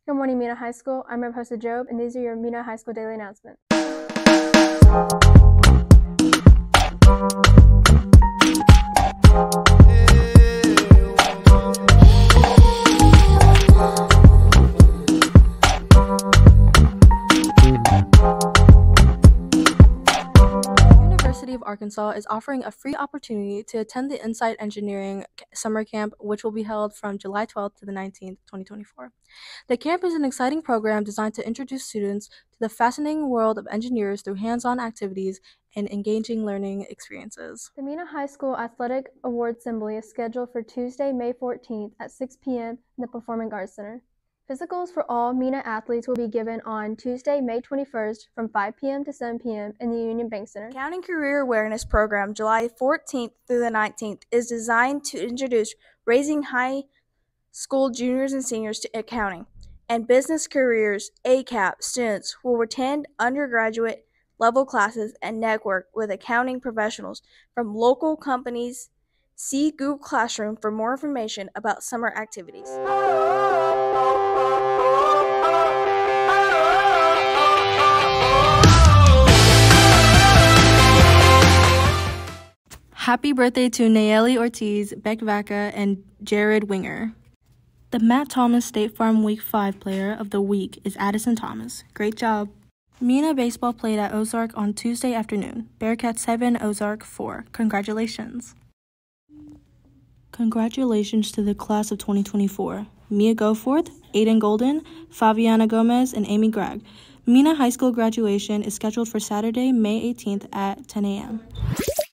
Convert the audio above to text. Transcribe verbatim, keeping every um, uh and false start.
Good morning, Mena High School. I'm Reposta Job, and these are your Mena High School daily announcements. University of Arkansas is offering a free opportunity to attend the Insight Engineering Summer Camp, which will be held from July twelfth to the nineteenth, twenty twenty-four. The camp is an exciting program designed to introduce students to the fascinating world of engineers through hands-on activities and engaging learning experiences. The Mena High School Athletic Award Assembly is scheduled for Tuesday, May fourteenth at six p m in the Performing Arts Center. Physicals for all Mena athletes will be given on Tuesday, May twenty-first from five p m to seven p m in the Union Bank Center. The Accounting Career Awareness Program, July fourteenth through the nineteenth, is designed to introduce raising high school juniors and seniors to accounting and business careers. A C A P students will attend undergraduate level classes and network with accounting professionals from local companies. See Google Classroom for more information about summer activities. Happy birthday to Nayeli Ortiz, Beck Vaca, and Jared Winger. The Matt Thomas State Farm Week five Player of the Week is Addison Thomas. Great job. Mena baseball played at Ozark on Tuesday afternoon. Bearcats seven, Ozark four. Congratulations. Congratulations to the class of twenty twenty-four. Mia Goforth, Aiden Golden, Fabiana Gomez, and Amy Gregg. Mena High School graduation is scheduled for Saturday, May eighteenth at ten a m